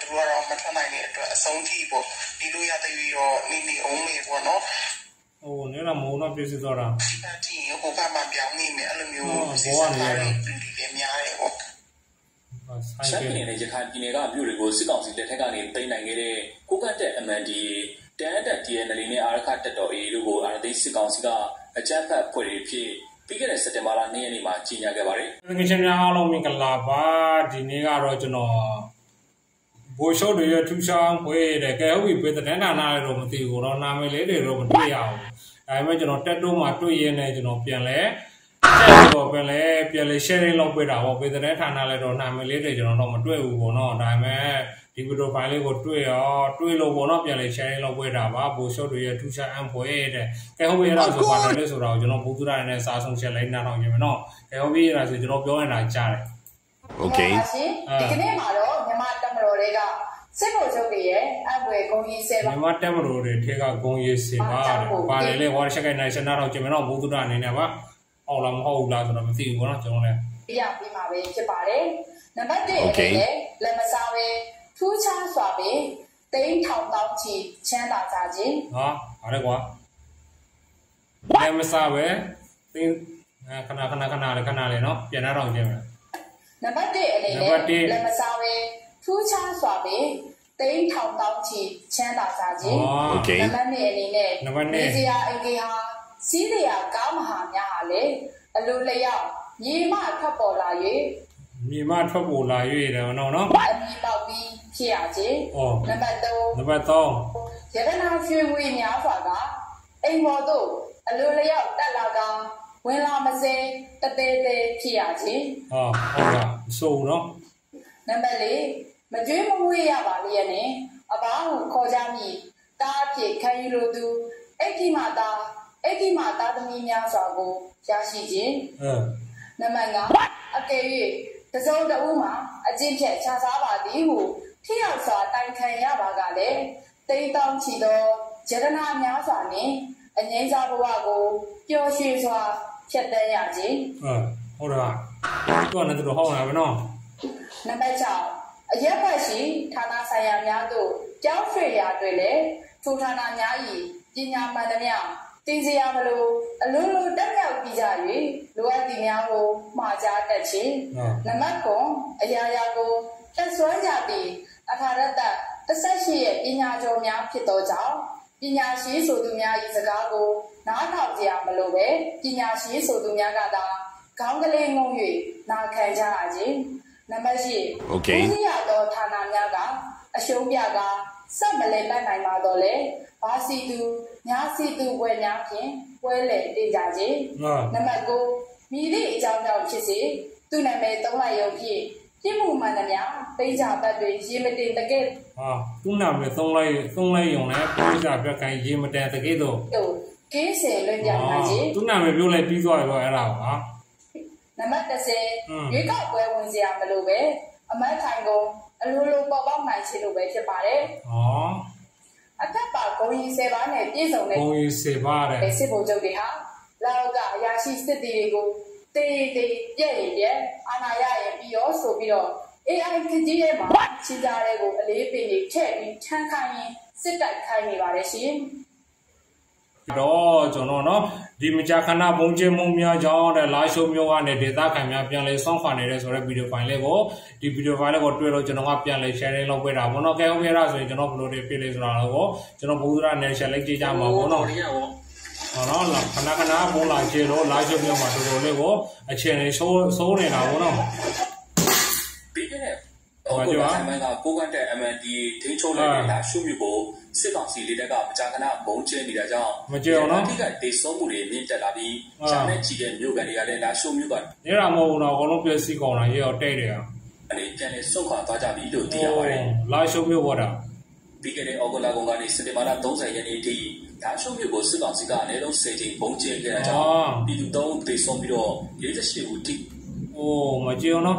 တို့ကတော့မထွက်နိုင်တဲ့အတွက်အဆုံးထိပေါ့ဒီလိုရတဲ့ပြီးတော့နေအောင်မေပေါ့နော်ဟိုနေတော့မုံတော့ပြည့်စုံတော့တာဒီပါတီဟိုဘက်မှာပြောင်းနေမယ်အဲ့လိုမျိုးစီစဉ်ထားတဲ့လူတွေများတယ်ပေါ့ရှမ်းပြည်နယ်ရခိုင်ပြည်နယ်ကမြို့တွေကိုစစ်ကောင်စီလက်ထက်ကနေသိမ်းနိုင်ခဲ့တဲ့ကိုကတ်တဲ့ MNDAA တန်တက် TNL နဲ့အာရခတက်တော် AA တို့ကိုအာရသိစစ်ကောင်စီကအကြမ်းဖက်ဖွဲ့တွေဖြစ်ပြီးခဲ့တဲ့စက်တင်ဘာလ2ရက်နေ့မှာကြီးညာခဲ့ပါတယ်။ငွေချင်းများအားလုံးမင်္ဂလာပါဒီနေ့ကတော့ကျွန်တော်ဘိုးရှုပ်တွေရထူးခြားဖွေးတယ်ကဲဟုတ်ပြီပြည်တဲ့ဌာနတွေတော့မသိဘူးတော့နာမည်လေးတွေတော့မတွေ့ရဘူး။ဒါပေမဲ့ကျွန်တော်တက်တိုးမှာတွေ့ရနေကျွန်တော်ပြန်လဲတက်တော့ပြန်လဲ sharing လုပ်ပေးတာပေါ့ပြည်တဲ့ဌာနလည်းတော့နာမည်လေးတွေကျွန်တော်တော့မတွေ့ဘူးပေါ့နော်ဒါပေမဲ့ဒီဗီဒီယိုဖိုင်လေးကိုတွေ့လို့ပေါ့နော်ပြန်လဲ sharing လုပ်ပေးတာပါဘိုးရှုပ်တွေရထူးခြားဖွေးတဲ့ကဲဟုတ်ပြီအဲ့ဒါဆိုပါတယ်လို့ဆိုတော့ကျွန်တော်ဘုသူရနဲ့စာဆုံးချက်လိုက်နာတော့ပြင်မယ်နော်ကဲဟုတ်ပြီအဲ့ဒါဆိုကျွန်တော်ပြောနေတာကြားတယ်โอเคဒီကနေ့မှာတော့မြန်မာတက်မတော်တွေကစစ်ဗိုလ်ချုပ်တွေရဲ့အပွဲဂုံကြီး10ပါမြန်မာတက်မတော်တွေထဲကဂုံကြီး10ပါပါတယ်လေဝါရှက်ကနိုင်စနာတော့ပြင်မယ်နော်ဘုသူရအနေနဲ့ပါဟုတ်လားမဟုတ်လားဆိုတော့မသိဘူးပေါ့နော်ကျွန်တော်လည်းပြပြီးမှာပဲဖြစ်ပါတယ်နံပါတ်1အနေနဲ့လက်မစားပဲထူးခြားစွာပဲတိန်းထောင်တောင်းချီချမ်းသာကြခြင်းဟာဗါလဲကွာလက်မစားပဲတင်းခဏလေးနော်ပြန်လာတော့ပြင်မယ်နံပါတ်1အနေနဲ့လက်မစားပဲထူးခြားစွာပဲတိန်းထောင်တောင်းချီချမ်းသာကြခြင်းโอเคနံပါတ်2အနေနဲ့နေစရာအင်္ဂေဟာစီးစရာကောင်းမဟာများဟာလေအလိုလျောက်မြေမထွက်ပေါ်လာ၍တယ်နော်အမီပေါက်ပြီးဖြစ်ရခြင်းနံပါတ်3ရတနာရွှေဝေများစွာကအိမ်ပေါ်သို့အလိုလျောက်တက်လာကဝင်လာမစဲတသေးဖြစ်ရခြင်းဟုတ်ကဲ့ဆိုနော်နံပါတ်4မကြွေးမမွေးရပါလျက်နဲ့အဘာဟုခေါ်ကြမည်တားဖြစ်ခံယူလိုသူအိက္ခိမတာသမီးများစွာကိုရရှိခြင်းနံပါတ်5အကယ်၍တစုံတဦးမှာအကျင့်ဖြတ်ခြားစားပါသည်ဟုထိရောက်စွာတိုင်ခံရပါကလည်းတိမ်တောင်ချီသောယတနာများစွာနှင့်အငြိမ်းစားဘဝကိုပျော်ရွှင်စွာဖြတ်သန်းရခြင်းဟုတ်လားသူကလည်းသူတို့ဟောင်းလာပဲနော်နံပါတ်6အရက်ဖတ်ရှိဌာနဆိုင်ရာများသို့ကြောင်းရွှေ့ရာတွင်လည်းထိုဌာနများ၏ပညာမှန်သမျှတင်စရာမလိုအလုံးလုံးတက်မြောက်ပြီးကြ၍လိုအပ်သည်များကိုမှားကြားတတ်ခြင်းနံပါတ်9အရာရာကိုတက်ဆွမ်းကြသည့်အခါရတ္တ18ရဲ့ပညာကျော်များဖြစ်သောကြောင့်ပညာရှိဆိုသူများ၏စကားကိုနားထောင်ကြရမလို့ပဲပညာရှိဆိုသူများကသာခေါင်းကလေးငုံ၍နာခံကြရခြင်းနံပါတ်10 โอเคဒီရသောဌာနများကအရှုံးပြကစက်မလဲပတ်နိုင်ပါတော့လေဘာစီသူညာစီသူပွဲများဖြင့်ပွဲလေတင်ကြခြင်းနံပါတ်9မိသည့်အကြောင်းကြောင့်ဖြစ်စေသူနာမည်သုံးလိုက်ရုံဖြင့်ပြစ်မှုမှန်သမျှပိကြပတ်တွေရေမတင်တကယ်သူနာမည်သုံးလိုက်ရုံနဲ့ပိကြပြက်ခိုင်းရေမတင်တကယ်တော့ကင်းစင်လွင်ပြနိုင်ခြင်းသူနာမည်ပြောလိုက်ပြီးသွားရောအဲ့ဒါပါနံပါတ်10ရွေးကောက်ပွဲဝင်စရာမလိုပဲအမတ်ထိုင်ကုန်အလိုလိုပေါ်ပေါက်နိုင်ခြင်းလို့ပဲဖြစ်ပါတယ်အသက်ပါဂုံကြီး10ပါးနဲ့ပြည့်စုံတဲ့ဂုံကြီး10ပါးတဲ့စစ်ဗိုလ်ချုပ်တွေဟာလောက်ကအရာရှိစစ်တီတွေကိုတေးပြည့်ရဲ့အာဏာရရဲ့ပြီးရောဆိုပြီးတော့ AI ခကြီးရဲ့မှာရှင်းကြတဲ့ကိုအလေးပေးနေထည့်ပြီးထမ်းခိုင်းရင်စစ်တိုက်ခိုင်းနေပါတယ်ရှင်တော့ကျွန်တော်နော်ဒီမကြာခဏဘုံကျင်းမုံများကြောင်းတဲ့လာရှိုးမျိုးကနေဒေတာခံများပြန်လဲဆောင်းခွာနေတဲ့ဆိုတဲ့ဗီဒီယိုဖိုင်လေးကိုဒီဗီဒီယိုဖိုင်လေးကိုတွေ့လို့ကျွန်တော်ကပြန်လဲ sharing လုပ်ပေးတာပေါ့နော်ကဲဟုတ်ပြီအဲ့ဒါဆိုရင်ကျွန်တော်ဘယ်လိုတွေပြည့်လဲဆိုတာတော့ကျွန်တော်ဘုရားနဲ့ share လိုက်ကြည့်ကြမှာပေါ့နော်ဟောနော်ခဏဘုံလာကျလို့လာရှိုးမျိုးမှာတော်တော်လေးကိုအချိန်လေးစိုးနေတာပေါ့နော်ပြီးခဲ့တဲ့ဟုတ်ကဲ့ဆမ်မန်ကကိုကန့်တဲ့ MNDAA ထိန်းချုပ်လိုက်တဲ့လာရှိုးမျိုးကိုစစ်ကောင်စီလေးတက်ကမကြာခဏဘုံကျင်းနေတာကြောင့်မကြောက်နော်ဒီကတေဆုံးမှုတွေမြင့်တက်လာပြီးဂျာနဲ့ချီတဲ့မြို့ကန်တွေကလည်းလာရှိုးမျိုးကနေရာမဟုတ်တော့အကုန်လုံးပြည့်စည်ကုန်တာရေတော့တိတ်တယ်အဲ့ပြန်လေစုတ်ခွာသွားကြပြီလို့သိရပါတယ်လာရှိုးမျိုးပေါ်တာပြီးခဲ့တဲ့ဩဂုတ်လကုန်ကနေစက်တင်ဘာလ30ရက်နေ့ထိလာရှိုးမျိုးကိုစစ်ကောင်စီကအနည်းဆုံး10ကြိမ်ဘုံကျင်းခဲ့တာကြောင့်ပြည်သူ3ဦးတေဆုံးပြီးတော့48ဦးထိမကြောက်နော်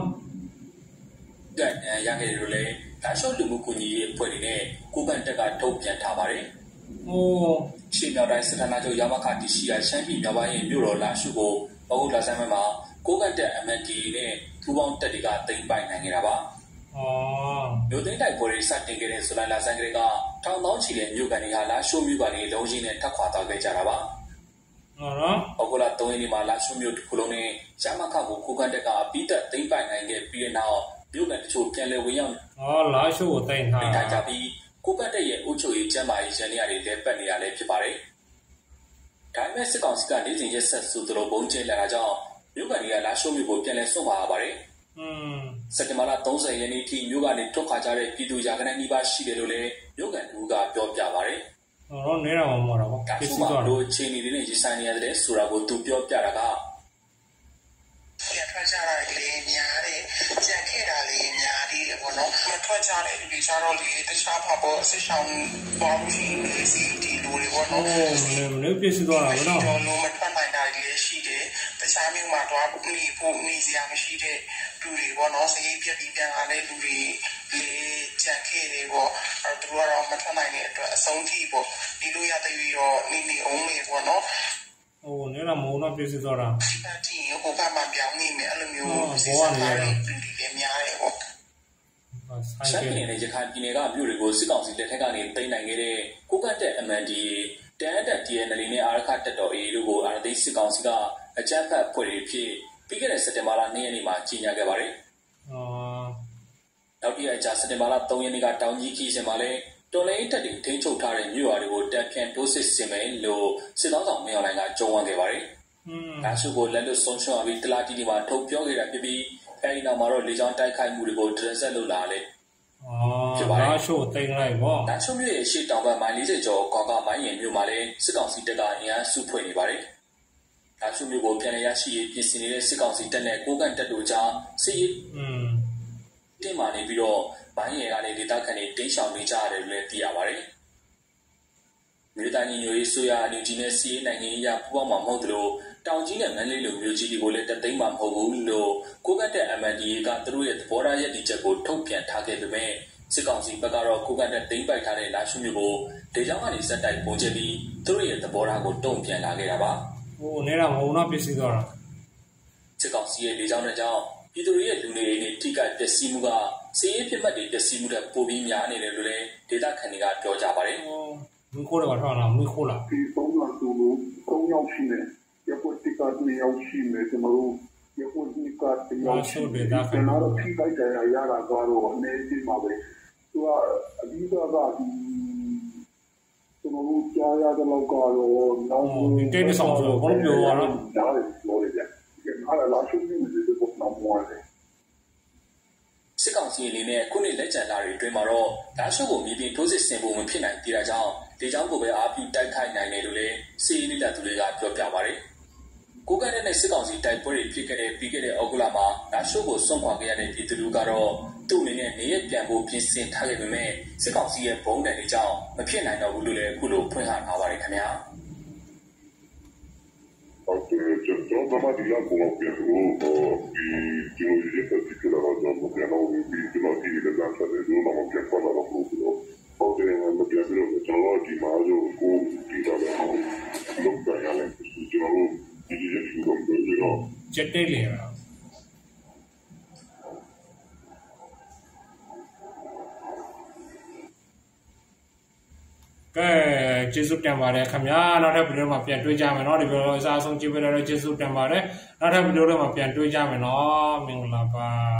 ရခဲ့တယ်လို့လည်းလာရှိုးလူမှုကူညီရေးအဖွဲ့တွေနဲ့ကိုကန့်တက်ကထုတ်ပြန်ထားပါတယ်ရှေ့မြောက်တိုင်းစစ်ဌာနချုပ်ရမခတီရှိရာရှမ်းပြည်မြောက်ပိုင်းမြို့တော်လာရှိုးကိုဩဂုတ်လဆန်းပိုင်းမှာကိုကန့်တက် MNDAA နဲ့ထူပေါင်းတက်တွေကသိမ်းပိုက်နိုင်ခဲ့တာပါမြို့သိမ်းတိုက်ပွဲတွေစတင်ခဲ့တဲ့ဇူလိုင်လဆန်းကလေးကထောင်ပေါင်းချီတဲ့မြို့ကန်တွေဟာလာရှိုးမြို့ကနေလုံးကြီးနဲ့ထပ်ခွာသွားခဲ့ကြတာပါဟုတ်နော်အောက်ကလာ3ရက်နေ့မှာလာရှိုးမြို့တစ်ခုလုံးနဲ့ရမခကိုကိုကန်တက်ကအပိသက်သိမ်းပိုင်နိုင်ခဲ့ပြီးတဲ့နောက်မြို့ကန်တချို့ပြန်လည်ဝင်ရောက်လာရှိုးကိုသိမ်းထားကြပြီးကိုကန်တက်ရဲ့အုပ်ချုပ်ရေးကျန်းမာရေးရန်နေရာတွေလည်းပတ်နေရလဲဖြစ်ပါတယ်ဒါပေမဲ့စစ်ကောင်စီကနေစဉ်ရက်ဆက်ဆိုသလိုပုံကျဲလာတာကြောင့်မြို့ကန်တွေကလာရှိုးမြို့ကိုပြန်လည်ဆွတ်ခွာရပါတယ်စက်တင်ဘာလ30ရက်နေ့ထိမြို့ကနေထွက်ခွာကြတဲ့ပြည်သူရာခိုင်နှုန်းနီးပါးရှိတယ်လို့လည်းမြို့ကန်လူကပြောပြပါတယ်တော့နေတော့မှာတော့ပြည်သူတို့ချင်းနေနေရေးဆိုင်နေရတယ်ဆိုတာကိုသူပြောပြတာကပြန်ထွက်ကြတာလေများတယ်ကြံခဲ့တာလေများတယ်ပေါ့နော်မထွက်ကြတဲ့လူတွေကျတော့လေတခြားဘာပေါ်အစ်ဆောင်ပေါ်ရှိနေစီဒီလူတွေပေါ့နော်နေပြည့်စုံတော့တာနော်တော့လုံးမထွက်နိုင်တာလေရှိတယ်တခြားမျိုးမှာတော့နေစရာမရှိတဲ့လူတွေပေါ့နော်စရေးပြက်ပြီးပြန်လာတဲ့လူတွေလေကြံခဲ့တယ်ပေါ့အဲသူကတော့မထွက်နိုင်တဲ့အတွက်အဆုံးထိပေါ့ဒီလိုရတဲ့ပြီးတော့နေအောင်မေပေါ့နော်နေတော့မုံတော့ပြည့်စုံတော့တာဒီပါတီဟိုဘက်မှာပြောင်းနေမယ်အဲ့လိုမျိုးဘောကနေတယ်များတယ်ပေါ့ရှမ်းပြည်နယ်ရခိုင်ပြည်နယ်ကမြို့တွေကိုစစ်ကောင်စီလက်ထက်ကနေသိမ်းနိုင်ခဲ့တဲ့ကိုကတ်တဲ့ MNDAA တန်တက် TNL နဲ့အာရခတက်တော် AA တို့ကိုအာရသိစစ်ကောင်စီကအကြမ်းဖက်ဖွဲ့တွေဖြစ်ပြီးခဲ့တဲ့စက်တင်ဘာလ2ရက်နေ့မှာကြီးညာခဲ့ပါတယ်နောက်တစ်ရက်ကြာစက်တင်ဘာလ3ရက်နေ့ကတောင်ကြီးခီးစင်မှာလည်းတော်လိုင်းတက်တွေထိန်းချုပ်ထားတဲ့မြို့ရွာတွေကိုတပ်ဖြန့်တိုးစစ်ဆင်မယ်လို့စစ်တောင်းဆောင်မြောင်လိုင်းကကြုံဝန်းခဲ့ပါတယ်ဒါဆိုကိုလက်လွတ်ဆုံးရှုံးပြီးတလားတီတီမှာထုတ်ပြောခဲ့တာဖြစ်ပြီးအဲဒီနောက်မှာတော့လေကြောင်းတိုက်ခိုက်မှုတွေကိုဒရက်ဆက်လုပ်လာလေဖြစ်ပါတယ်ဒါဆိုတိတ်လိုက်ပေါ့ဒါဆိုမြို့ရဲ့ရှေ့တောင်ဘက်မိုင်40ကျော်ခေါကမိုင်းရင်မြို့မှာလည်းစစ်ကောင်စီတပ်ကအင်အားစုဖွဲ့နေပါတယ်ဒါဆိုမြို့ကိုပြန်လည်ရရှိရေးပြင်ဆင်နေတဲ့စစ်ကောင်စီတပ်နဲ့ကိုကန့်တပ်တို့ကြားစစ်ရေးတင်မာနေပြီးတော့ဘိုင်းရဲကနေဒေသခံတွေတင်းရှောင်နေကြရတယ်လို့လည်းသိရပါတယ်။မြို့တိုင်းညိုရေးဆိုရအန်ယူဂျီနဲ့စီးနိုင်ငံရေးပူးပေါင်းမှာမဟုတ်သလိုတောင်ကြီးနဲ့မန္တလေးလိုမြို့ကြီးတွေကိုလည်းတသိမ်းမှာမဟုတ်ဘူးလို့ကိုကတ်တဲ့ MNDAA ကသူတို့ရဲ့သဘောထားရည်တည်ချက်ကိုထုတ်ပြန်ထားခဲ့ပေမဲ့စစ်ကောင်စီဘက်ကတော့ကိုကတ်တဲ့သိမ်းပိုက်ထားတဲ့လာရှုမြို့ကိုဒေသကနေစက်တိုက်ပုံကျပြီးသူတို့ရဲ့သဘောထားကိုတုံ့ပြန်လာခဲ့တာပါ။နေတော့မုံတော့ပြည့်စုံတော့တာစစ်ကောင်စီရဲ့လေကြောင်းနဲ့ကြောင့်ပြည်သူတွေရဲ့လူနေအိမ်တွေထိခိုက်ပျက်စီးမှုကစီးရေးဖြစ်မှတ်တွေပျက်စီးမှုတဲ့ပိုပြီးများနေတယ်လို့လည်းဒေသခံတွေကပြောကြပါတယ်။မင်းခိုးတော့ထားလားမင်းခိုးလားဒီ3လဆိုလို့3ရောက်ရှိနေရပွတ်တိက2ရောက်ရှိနေကျွန်တော်တို့ရပွတ်တိက2ရောက်ရှိနေကျွန်တော်တို့ထိခိုက်ကြရတာကတော့အနေကြီးမှာပဲသူကအဓိကကဒီကျွန်တော်တို့ကြားရတဲ့လောက်ကတော့နောက်ဒီတိတ်ဆောင်ဆိုတော့ဘာလို့ပြောရလဲဒါလည်းပြောရပြန်အဲ့ဒါလာရှိနေတယ်ပေါ့နော်မော်တယ်စစ်ကောင်စီအနေနဲ့ခုနှစ်လက်ကျန်လာတွေအတွင်းမှာတော့ဒါရှုပ်ကိုမြေပြင်ထိုးစစ်ဆင်ဖို့မဖြစ်နိုင်သေးတာကြောင့်ဒီကြောင့်ကိုပဲအားပြုတိုက်ခိုက်နိုင်တယ်လို့လည်းစီးရီးလက်သူတွေကပြောပြပါတယ်။ကိုကတ်နဲ့စစ်ကောင်စီတိုက်ပွဲတွေဖြစ်ခဲ့တဲ့ပြီးခဲ့တဲ့ဩဂုတ်လမှာဒါရှုပ်ကိုစွန့်ခွာခဲ့ရတဲ့ပြည်သူလူကတော့သူ့အနေနဲ့နေရပြန်ဖို့ပြင်ဆင်ထားခဲ့ပေမဲ့စစ်ကောင်စီရဲ့ဘုံတန်တွေကြောင့်မဖြစ်နိုင်တော့ဘူးလို့လည်းအခုလိုဖွင့်ဟထားပါတယ်ခင်ဗျာ။ဟုတ်ကဲ့ကျွန်တော်တို့ကဒီလောက်ကိုပြန်လို့ဒီကျွန်တော်ရဲ့ပတ်သက်လာတော့ကျွန်တော်တို့ဒီကျွန်တော်ဒီလက်လာဆက်တယ်လို့တော့ပြန်ပေါ်လာတော့ဘူးလို့ဟုတ်တယ်မပြတ်လို့ကျွန်တော်ဒီမှာဆိုကိုဒီတော့လောက်တာရတယ်ကျွန်တော်ဒီရက်ရှိတော့ကျွန်တော်ချက်တိတ်လေလားကဲကျေးဇူးတင်ပါတယ်ခင်ဗျာနောက်ထပ်ဗီဒီယိုမှာပြန်တွေ့ကြမယ်เนาะဒီဗီဒီယိုအစားဆုံးကြည့်ပေးလို့ကျေးဇူးတင်ပါတယ်နောက်ထပ်ဗီဒီယိုတွေမှာပြန်တွေ့ကြမယ်เนาะမင်္ဂလာပါ